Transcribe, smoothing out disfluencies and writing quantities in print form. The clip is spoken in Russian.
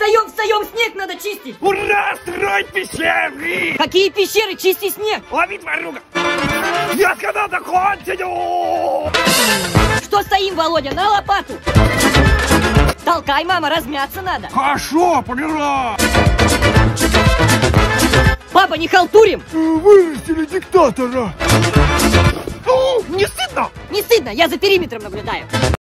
Встаем, встаем, снег надо чистить. Ура, строить пещеры! Какие пещеры? Чисти снег. Ловить воруга! Я сказал, закончил! Что стоим, Володя, на лопату. Толкай, мама, размяться надо. Хорошо, помирай! Папа, не халтурим. Вырастили диктатора! Не стыдно? Не стыдно, я за периметром наблюдаю.